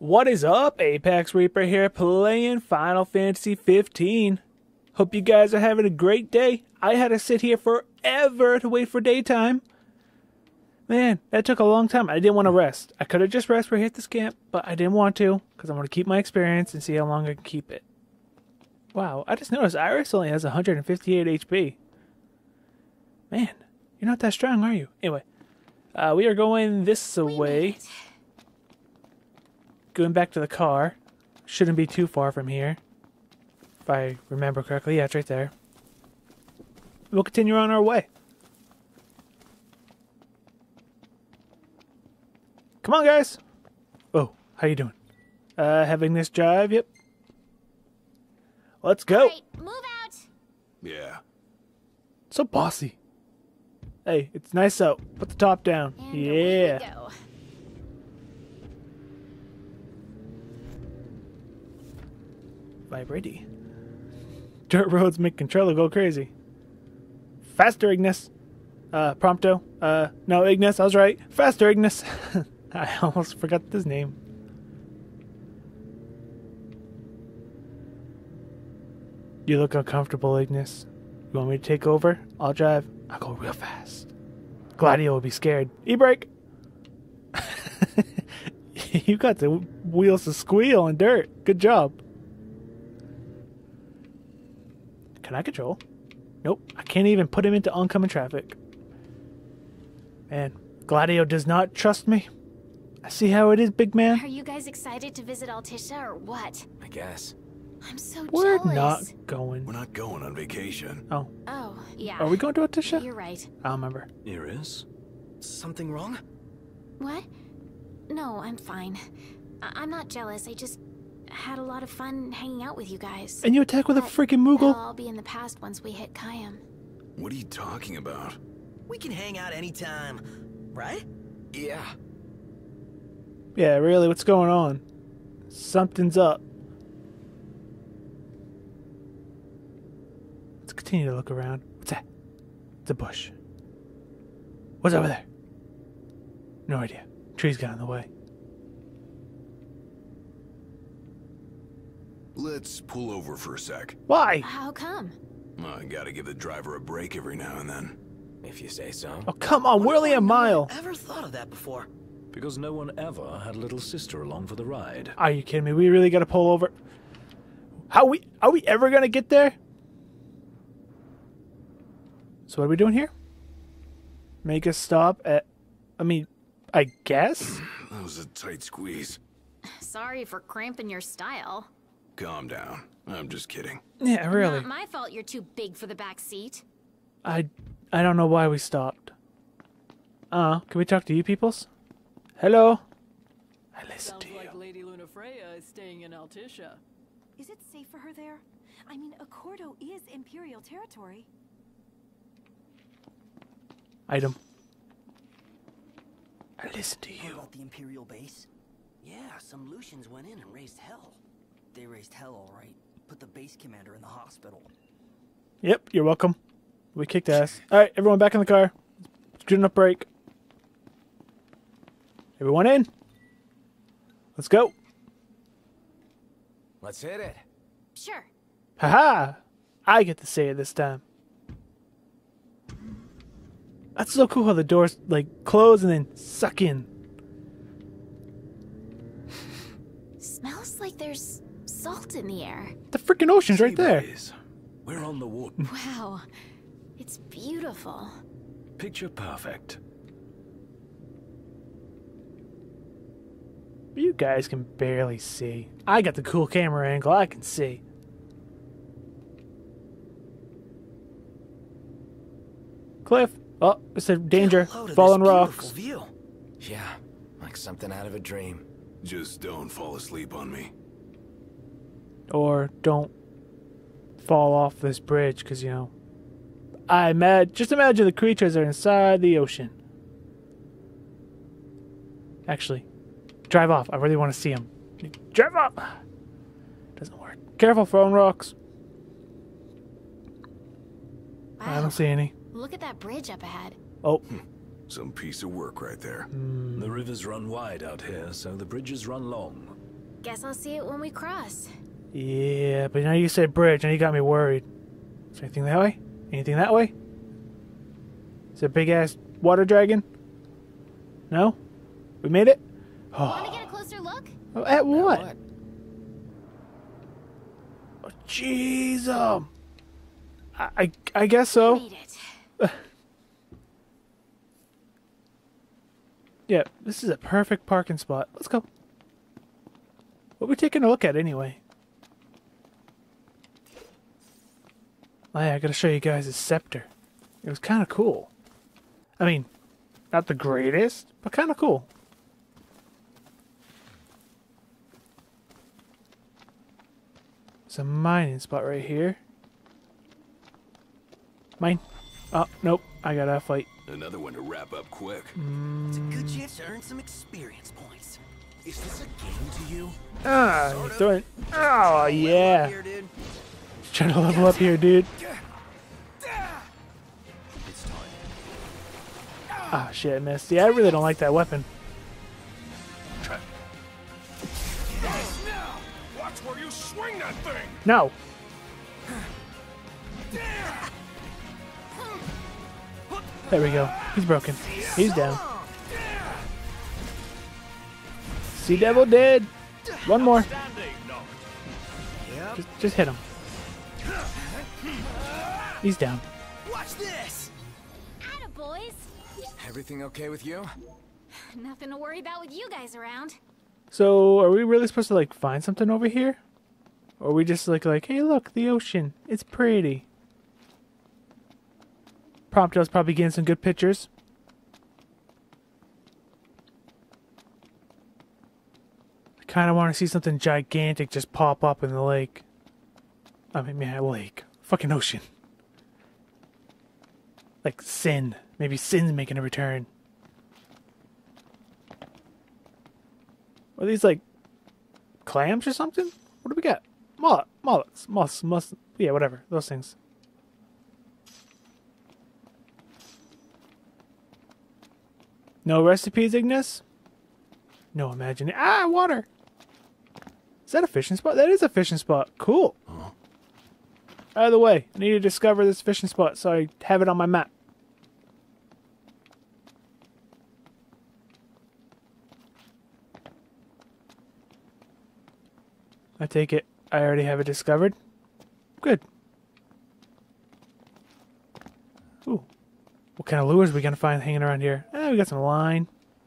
What is up? ApexReaper here, playing Final Fantasy 15. Hope you guys are having a great day. I had to sit here forever to wait for daytime. Man, that took a long time. I didn't want to rest. I could have just rested right here at this camp, but I didn't want to, because I want to keep my experience and see how long I can keep it. Wow, I just noticed Iris only has 158 HP. Man, you're not that strong, are you? Anyway, we are going this way. Going back to the car. Shouldn't be too far from here, if I remember correctly. Yeah, it's right there. We'll continue on our way. Come on, guys. Oh, how you doing? Having this drive? Yep. Let's go. Right, move out. Yeah. So bossy. Hey, it's nice out. Put the top down. And Yeah. away we go. Vibrating. Dirt roads make controller go crazy. Faster, Ignis. Prompto. No, Ignis, I was right. Faster, Ignis. I almost forgot his name. You look uncomfortable, Ignis. You want me to take over? I'll drive. I'll go real fast. Gladio will be scared. E-brake! You got the wheels to squeal in dirt. Good job. Can I control? Nope. I can't even put him into oncoming traffic. Man, Gladio does not trust me. I see how it is, big man. Are you guys excited to visit Altisha or what? I guess. I'm so We're jealous. not going. We're not going on vacation. Oh. Oh, yeah. Are we going to Altisha? You're right. I don't remember. Iris? Something wrong? What? No, I'm fine. I'm not jealous. I just had a lot of fun hanging out with you guys. And you attack with a But freaking that'll Moogle? all be in the past once we hit Kayam. What are you talking about? We can hang out anytime, right? Yeah. Yeah, really, what's going on? Something's up. Let's continue to look around. What's that? It's a bush. What's over there? No idea. Trees got in the way. Let's pull over for a sec. Why? How come? I gotta give the driver a break every now and then. If you say so. Oh, come on, we're only a mile. Ever thought of that before? Because no one ever had a little sister along for the ride. Are you kidding me? We really gotta pull over. Are we ever gonna get there? So what are we doing here? Make us stop at... I guess? That was a tight squeeze. Sorry for cramping your style. Calm down. I'm just kidding. Yeah, really. Not my fault you're too big for the back seat. I don't know why we stopped. Can we talk to you peoples? Hello? I listen to you. Sounds like Lady Lunafreya is staying in Altisha. Is it safe for her there? I mean, Accordo is Imperial territory. Item. I listen to How you. about the Imperial base? Yeah, some Lucians went in and raised hell. They raised hell all right. Put the base commander in the hospital. Yep, you're welcome. We kicked ass. Alright, everyone back in the car. Good enough break. Everyone in. Let's go. Let's hit it. Sure. Haha! I get to say it this time. That's so cool how the doors, like, close and then suck in. Smells like there's salt in the air. The freaking ocean's right there. Seabays. We're on the water. Wow. It's beautiful. Picture perfect. You guys can barely see. I got the cool camera angle. I can see. Cliff. Oh, it said danger. Hello to Fallen this rocks. beautiful view. Yeah, like something out of a dream. Just don't fall asleep on me. Or don't fall off this bridge, because, you know. Just imagine the creatures are inside the ocean. Actually, drive off. I really want to see them. Drive off! Doesn't work. Careful, fallen rocks. I don't see any. Look at that bridge up ahead. Oh. Some piece of work right there. The rivers run wide out here, so the bridges run long. Guess I'll see it when we cross. Yeah, but now you said bridge, and you got me worried. Is there anything that way? Anything that way? Is it a big-ass water dragon? No? We made it? Want to get a closer look? Oh, at what? Oh, jeez, I guess so. Made it. Yeah, this is a perfect parking spot. Let's go. What are we taking a look at anyway? Oh, yeah, I gotta show you guys his scepter. It was kind of cool. I mean, not the greatest, but kind of cool. There's a mining spot right here. Mine. Oh, nope. I gotta fight. Another one to wrap up quick. It's a good chance to earn some experience points. Is this a game to you? Ah, you're throwing. Oh, yeah. Here, dude. Trying to level up here, dude. It's time. Ah, shit, I missed. Yeah, I really don't like that weapon. Now, watch where you swing that thing. No. There we go. He's broken. He's down. Sea Devil dead. One more. Just hit him. He's down. Watch this. Atta boys. Everything okay with you? Nothing to worry about with you guys around. So, are we really supposed to like find something over here? Or are we just like, hey, look, the ocean. It's pretty. Prompto's probably getting some good pictures. I kind of want to see something gigantic just pop up in the lake. I mean, yeah, lake. Fucking ocean. Like Sin. Maybe Sin's making a return. Are these like clams or something? What do we got? Mullets. Moss. Yeah, whatever. Those things. No recipes, Ignis? No imagining. Ah, water! Is that a fishing spot? That is a fishing spot. Cool. Out of the way. I need to discover this fishing spot so I have it on my map. I take it I already have it discovered. Good. Ooh. What kind of lures are we going to find hanging around here? We got some line.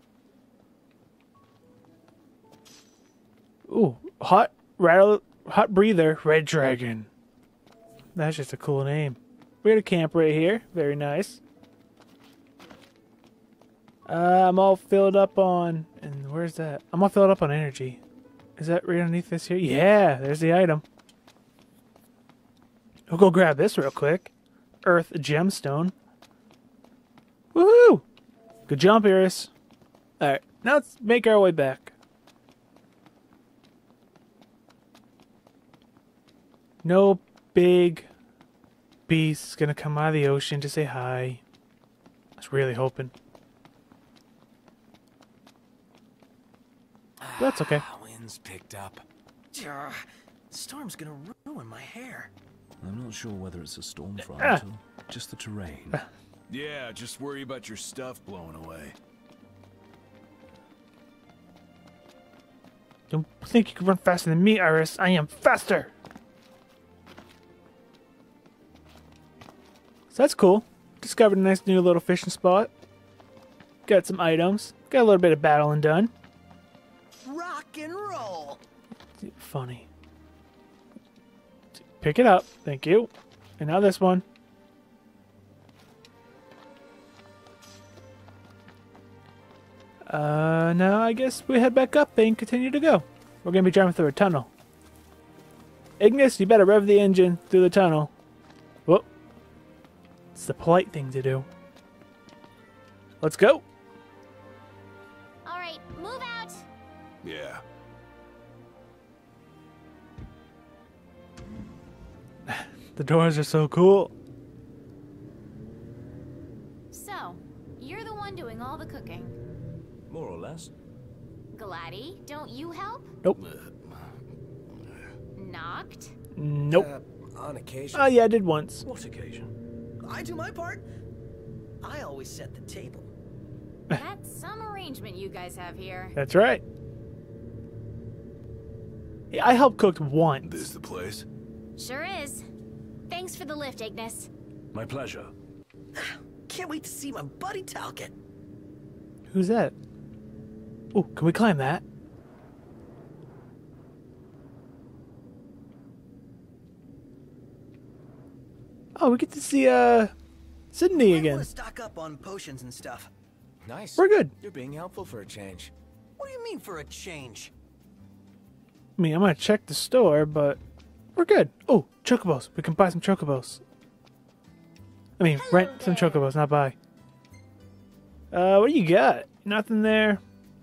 Ooh. Hot breather, red dragon. That's just a cool name. We're going to camp right here. Very nice. I'm all filled up on... And where's that? I'm all filled up on energy. Is that right underneath this here? Yeah, there's the item. We'll go grab this real quick. Earth gemstone. Woohoo! Good jump, Iris. Alright, now let's make our way back. No big beast's gonna come out of the ocean to say hi. I was really hoping. But that's okay. Wind's picked up. The storm's gonna ruin my hair. I'm not sure whether it's a storm front or just the terrain. Yeah, just worry about your stuff blowing away. Don't think you can run faster than me, Iris. I am faster! So that's cool. Discovered a nice new little fishing spot. Got some items. Got a little bit of battling done. Rock and roll. Funny. Pick it up. Thank you. And now this one. Now I guess we head back up and continue to go. We're gonna be driving through a tunnel. Ignis, you better rev the engine through the tunnel. Whoop. It's the polite thing to do. Let's go. Alright, move out. Yeah. The doors are so cool. So, you're the one doing all the cooking. More or less. Gladio, don't you help? Nope. talked? Nope. On occasion. Oh, yeah, I did once. What occasion? I do my part. I always set the table. That's some arrangement you guys have here. That's right. Yeah, I helped cook once. This the place? Sure is. Thanks for the lift, Ignis. My pleasure. Can't wait to see my buddy Talcott. Who's that? Oh, can we climb that? Oh, we get to see Sydney I again. want to stock up on potions and stuff. Nice. We're good. You're being helpful for a change. What do you mean for a change? I mean, I'm gonna check the store, but we're good. Oh, chocobos. We can buy some chocobos. I mean, rent some chocobos, not buy. What do you got? Nothing there.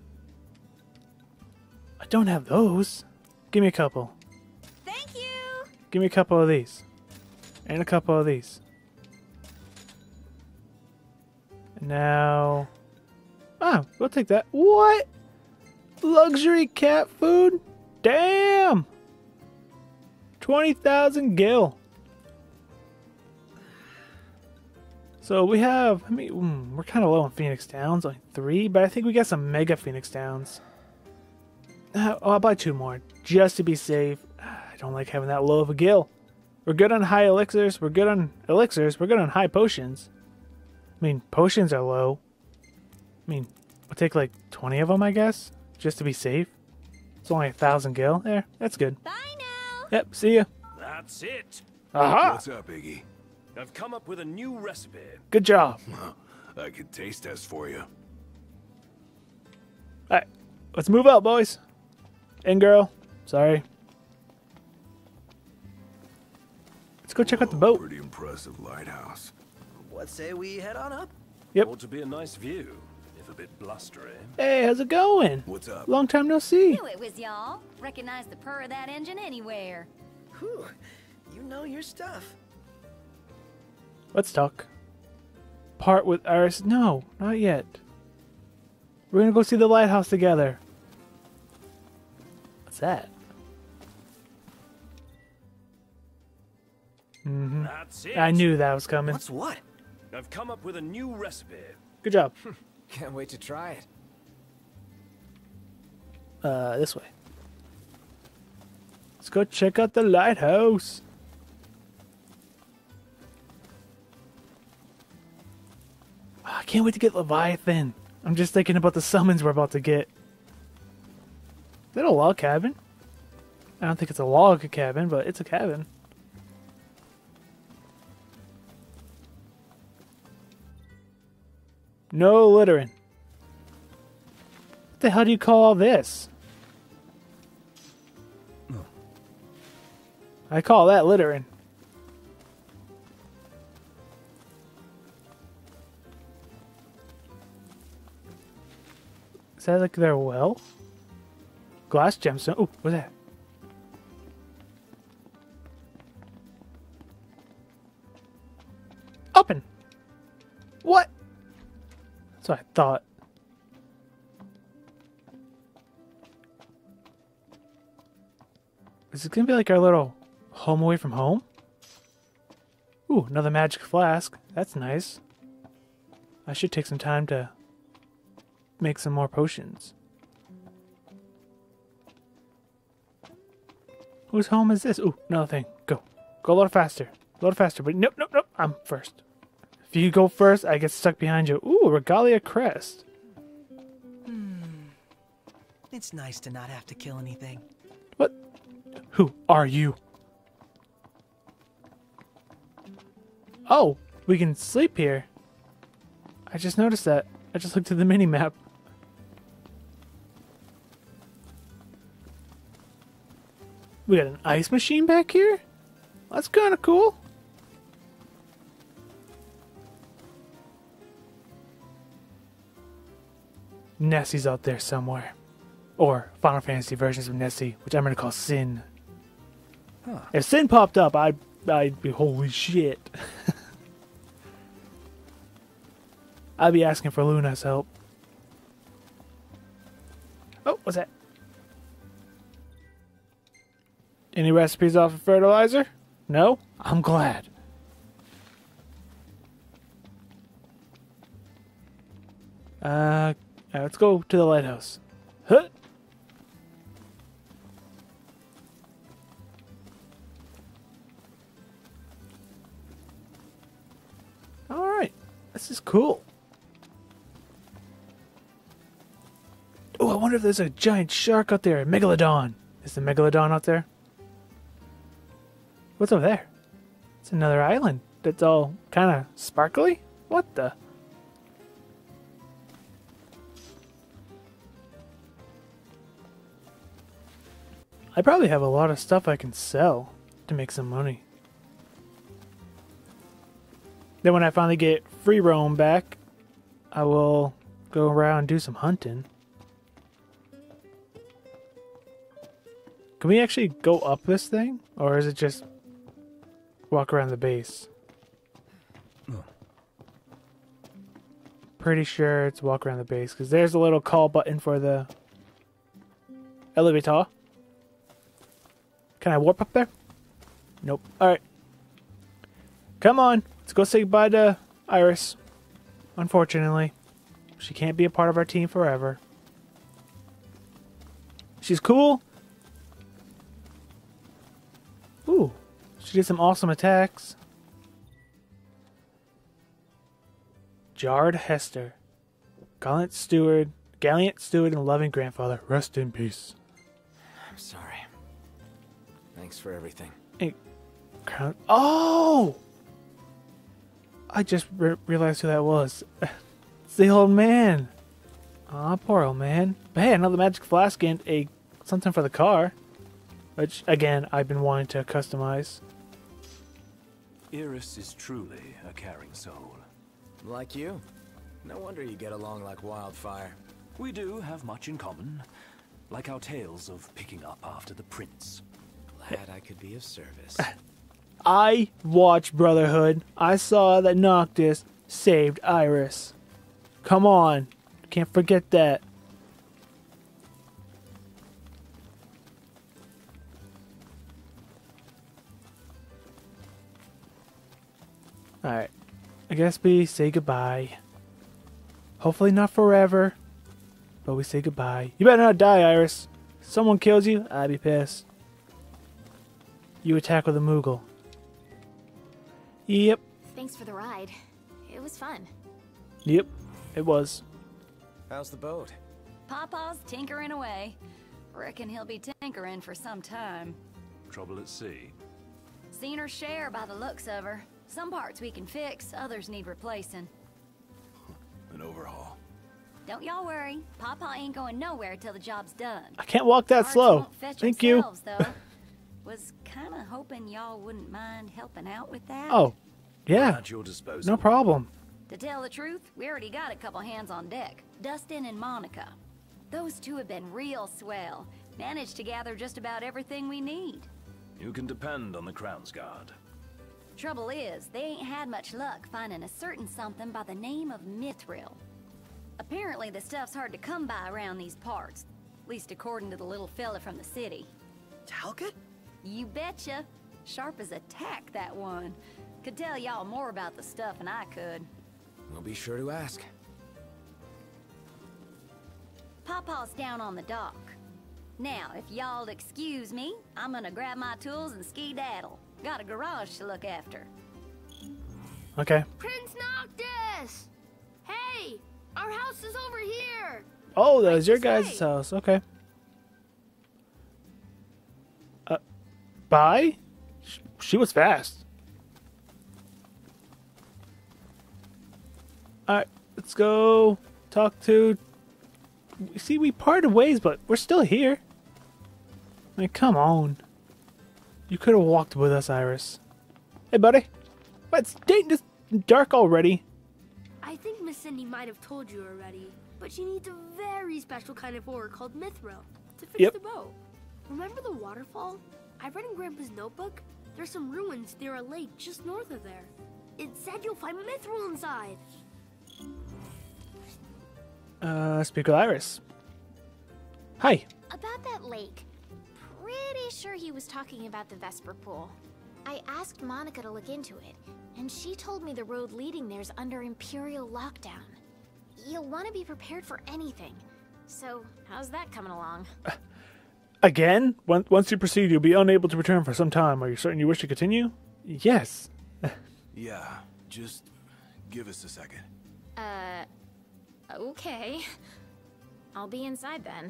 I don't have those. Give me a couple. Thank you! Give me a couple of these. And a couple of these. And now... Oh, we'll take that. What? Luxury cat food? Damn! 20,000 gil. So we have... I mean, we're kind of low on Phoenix Downs. Only 3, but I think we got some mega Phoenix Downs. I'll buy 2 more, just to be safe. I don't like having that low of a gil. We're good on high elixirs. We're good on elixirs. We're good on high potions. I mean, potions are low. I mean, we'll take like 20 of them, I guess, just to be safe. It's only 1,000 gil. There, that's good. Bye now! Yep, see ya. That's it. Aha! What's up, Iggy? I've come up with a new recipe. Good job. I could taste test for you. Alright, let's move out, boys. And girl. Sorry. Let's go check out the boat. Pretty impressive lighthouse. What say we head on up? Yep. Ought to be a nice view, if a bit blustery. Hey, how's it going? What's up? Long time no see. Knew it was y'all. Recognize the purr of that engine anywhere. Whew, you know your stuff. Let's talk. Part with Iris. No, not yet. We're gonna go see the lighthouse together. What's that? Mm-hmm. That's it. I knew that was coming. What's what? I've come up with a new recipe. Good job. Can't wait to try it. This way. Let's go check out the lighthouse. I can't wait to get Leviathan. I'm just thinking about the summons we're about to get. Is that a log cabin? I don't think it's a log cabin, but it's a cabin. No littering. What the hell do you call all this? I call that littering. Is that like their well? Glass gemstone. Ooh, what's that? Open. What? That's what I thought. Is it gonna be like our little home away from home? Ooh, another magic flask. That's nice. I should take some time to make some more potions. Whose home is this? Ooh, another thing. Go. Go a little faster. A little faster. But nope, nope, nope. I'm first. If you go first, I get stuck behind you. Ooh, Regalia crest. It's nice to not have to kill anything. What? Who are you? Oh, we can sleep here. I just noticed that. I just looked at the mini-map. We got an ice machine back here? That's kind of cool. Nessie's out there somewhere. Or Final Fantasy versions of Nessie, which I'm going to call Sin. Huh. If Sin popped up, I'd be holy shit. I'd be asking for Luna's help. Oh, what's that? Any recipes off of fertilizer? No? I'm glad. Let's go to the lighthouse. Huh? Alright. This is cool. Oh, I wonder if there's a giant shark out there. A megalodon. Is the megalodon out there? What's over there? It's another island that's all kind of sparkly. What the? I probably have a lot of stuff I can sell to make some money. Then when I finally get free roam back, I will go around and do some hunting. Can we actually go up this thing? Or is it just walk around the base? Pretty sure it's walk around the base, because there's a little call button for the elevator. Can I warp up there? Nope. Alright. Come on. Let's go say goodbye to Iris. Unfortunately. She can't be a part of our team forever. She's cool. Ooh. She did some awesome attacks. Jarred Hester. Gallant steward and loving grandfather. Rest in peace. I'm sorry. Thanks for everything. Hey, crown. Oh! I just realized who that was. It's the old man. Aw, poor old man. But hey, another magic flask and something for the car. Which, again, I've been wanting to customize. Iris is truly a caring soul. Like you. No wonder you get along like wildfire. We do have much in common, like our tales of picking up after the prince. Glad I could be of service. I watched Brotherhood. I saw that Noctis saved Iris. Come on. Can't forget that. Alright. I guess we say goodbye. Hopefully not forever. But we say goodbye. You better not die, Iris. If someone kills you, I'd be pissed. You attack with a Moogle. Yep. Thanks for the ride. It was fun. Yep. It was. How's the boat? Papa's tinkering away. Reckon he'll be tinkering for some time. Trouble at sea. Seen her share by the looks of her. Some parts we can fix, others need replacing. An overhaul. Don't y'all worry. Papa ain't going nowhere till the job's done. I can't walk that Parts slow. won't fetch Thank you. themselves, though. Was kinda hoping y'all wouldn't mind helping out with that. Oh, yeah. At your disposal. No problem. To tell the truth, we already got a couple hands on deck. Dustin and Monica. Those two have been real swell. Managed to gather just about everything we need. You can depend on the Crown's Guard. Trouble is, they ain't had much luck finding a certain something by the name of Mithril. Apparently the stuff's hard to come by around these parts. At least according to the little fella from the city. Talcott? You betcha. Sharp as a tack, that one. Could tell y'all more about the stuff than I could. We'll be sure to ask. Papa's down on the dock. Now, if y'all'd excuse me, I'm gonna grab my tools and ski-daddle. Got a garage to look after. Okay. Prince Noctis! Hey! Our house is over here! Oh, that was your guys' house. Okay. Bye? She was fast. Alright, let's go talk to... See, we parted ways, but we're still here. I mean, come on. You could have walked with us, Iris. Hey, buddy. What, it's this dark already. I think Miss Cindy might have told you already, but she needs a very special kind of ore called mithril to fix the boat. Remember the waterfall? I read in Grandpa's notebook. There's some ruins near a lake just north of there. It said you'll find mithril inside. Speak with Iris. Hi. About that lake. Pretty sure he was talking about the Vesper Pool. I asked Monica to look into it, and she told me the road leading there's under Imperial lockdown. You'll want to be prepared for anything. So, how's that coming along? Again? Once you proceed, you'll be unable to return for some time. Are you certain you wish to continue? Yes. Yeah, just give us a second. Okay. I'll be inside then.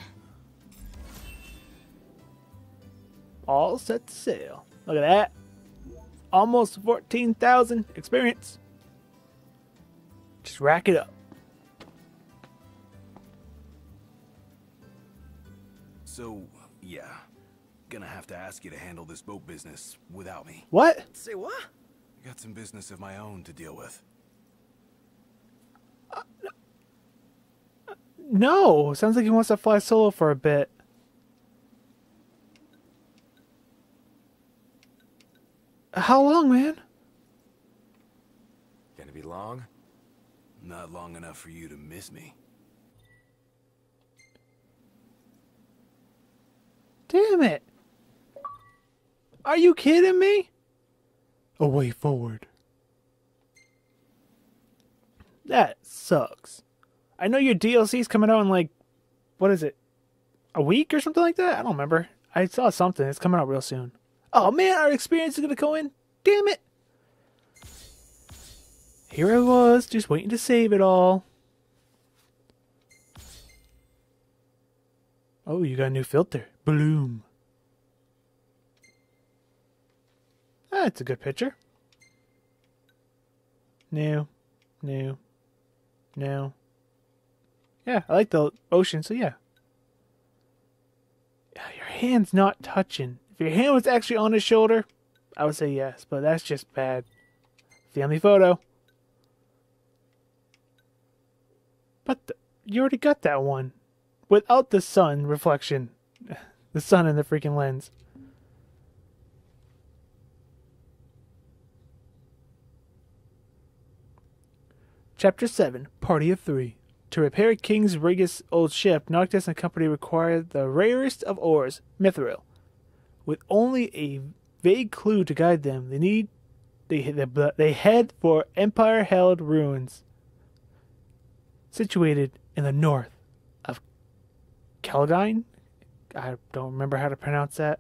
All set to sail. Look at that. Almost 14,000 experience. Just rack it up. So, yeah. Gonna have to ask you to handle this boat business without me. What? Say what? I got some business of my own to deal with. No. Sounds like he wants to fly solo for a bit. How long, man? Gonna be long? Not long enough for you to miss me. Damn it. Are you kidding me? A way forward. That sucks. I know your DLC's coming out in like, what is it? A week or something like that? I don't remember. I saw something. It's coming out real soon. Oh man, our experience is going to go in. Damn it. Here I was, just waiting to save it all. Oh, you got a new filter. Bloom. That's a good picture. New. Yeah, I like the ocean, so yeah. Your hand's not touching. If your hand was actually on his shoulder, I would say yes, but that's just bad. Family photo. But you already got that one. Without the sun reflection. The sun in the freaking lens. Chapter 7, Party of 3. To repair King's Rigus' old ship, Noctis and company required the rarest of ores, mithril. With only a vague clue to guide them, they head for Empire-held ruins, situated in the north of Calgine? I don't remember how to pronounce that.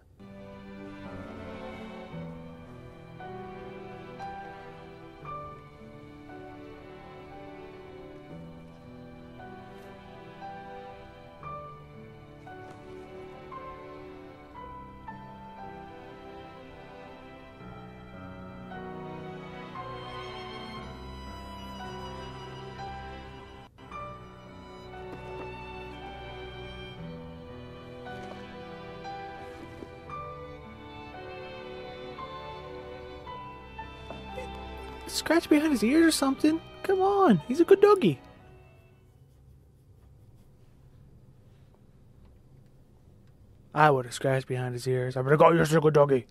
Scratch behind his ears or something. Come on, he's a good doggy. I would have scratched behind his ears. I would have go, you're a good doggy.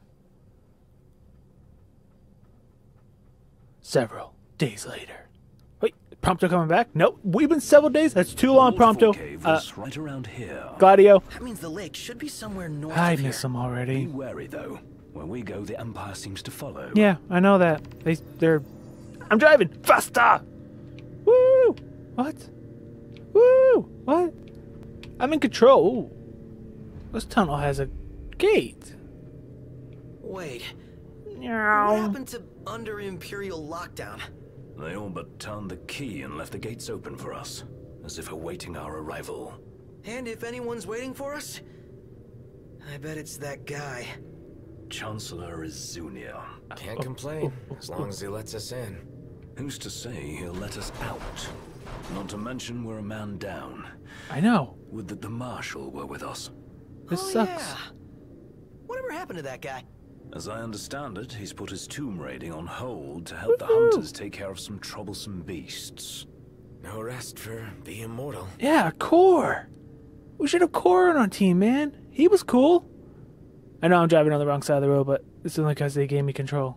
Several days later. Wait, Prompto coming back? Nope, we've been several days. That's too long, Prompto. Right around here. Gladio. That means the lake should be somewhere north I of here. miss him already. Be wary, though. When we go, the Empire seems to follow. Yeah, I know that. They're... I'm driving! Faster! Woo! What? Woo! What? I'm in control. Ooh. This tunnel has a gate. Wait. Meow. What happened to under Imperial lockdown? They all but turned the key and left the gates open for us, as if awaiting our arrival. And if anyone's waiting for us, I bet it's that guy. Chancellor Izunia. Can't complain, as long as he lets us in. Who's to say he'll let us out? Not to mention we're a man down. I know. Would that the Marshal were with us. This sucks. Yeah. Whatever happened to that guy? As I understand it, he's put his tomb raiding on hold to help the hunters take care of some troublesome beasts. No rest for the immortal. Yeah, Core. We should have Core on our team, man. He was cool. I know I'm driving on the wrong side of the road, but it's only because they gave me control.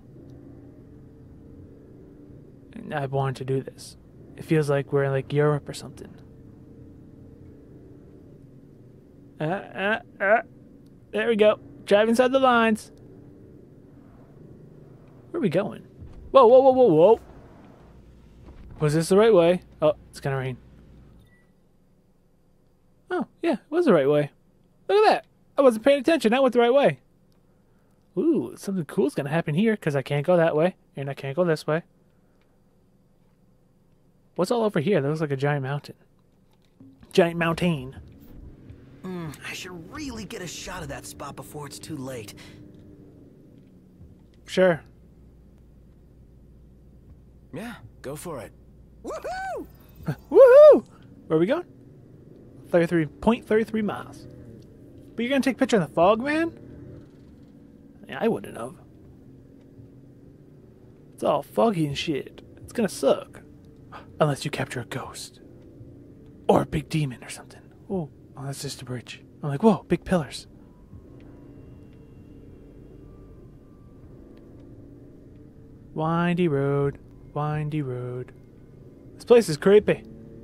And I wanted to do this. It feels like we're in like Europe or something. There we go. Drive inside the lines. Where are we going? Whoa, whoa, whoa, whoa, whoa. Was this the right way? Oh, it's gonna rain. Oh, yeah, it was the right way. Look at that. I wasn't paying attention. I went the right way. Ooh, something cool's gonna happen here because I can't go that way and I can't go this way. What's all over here? That looks like a giant mountain. Giant mountain. I should really get a shot of that spot before it's too late. Sure. Yeah, go for it. Woohoo! Woohoo! Where are we going? 33.33 miles. But you're gonna take a picture in the fog, man? Yeah, I wouldn't have. It's all foggy and shit. It's gonna suck. Unless you capture a ghost. Or a big demon or something. Oh, that's just a bridge. I'm like, whoa, big pillars. Windy road. Windy road. This place is creepy.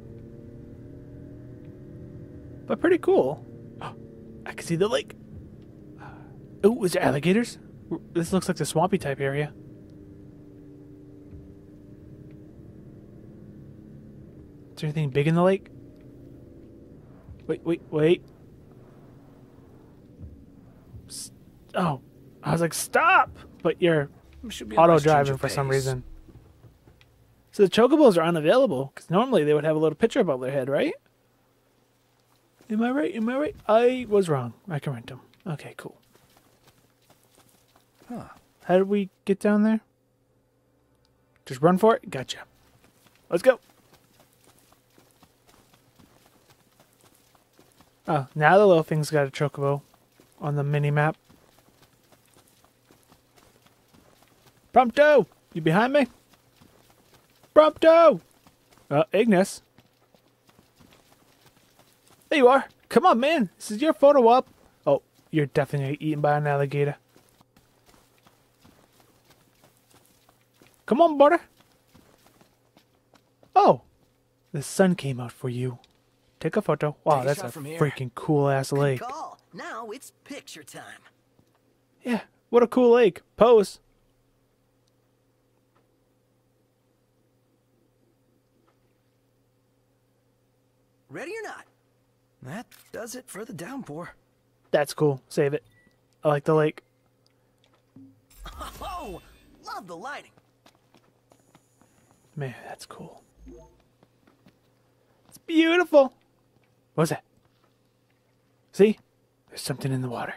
But pretty cool. Oh, I can see the lake. Oh, is there alligators? This looks like the swampy type area. Is there anything big in the lake? Wait, wait, wait. Oh, I was like, stop! But you're auto-driving for some reason. So the chocobos are unavailable, because normally they would have a little picture above their head, right? Am I right? Am I right? I was wrong. I can rent them. Okay, cool. Huh. How did we get down there? Just run for it? Gotcha. Let's go. Oh, now the little thing's got a chocobo on the mini-map. Prompto! You behind me? Prompto! Ignis. There you are. Come on, man. This is your photo op. Oh, you're definitely eaten by an alligator. Come on, brother. Oh, the sun came out for you. Take a photo. Wow, that's a freaking cool-ass lake. Good call. Now it's picture time. Yeah, what a cool lake. Pose. Ready or not? That does it for the downpour. That's cool. Save it. I like the lake. Oh, love the lighting. Man, that's cool. It's beautiful. What was that? See? There's something in the water.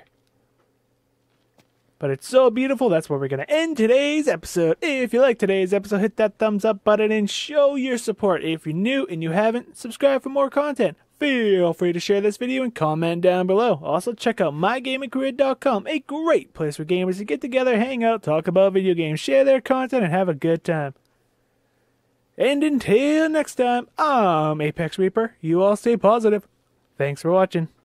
But it's so beautiful, that's where we're going to end today's episode. If you like today's episode, hit that thumbs up button and show your support. If you're new and you haven't, subscribe for more content. Feel free to share this video and comment down below. Also, check out mygamingcareer.com, a great place for gamers to get together, hang out, talk about video games, share their content, and have a good time. And until next time, I'm ApexReaper. You all stay positive. Thanks for watching.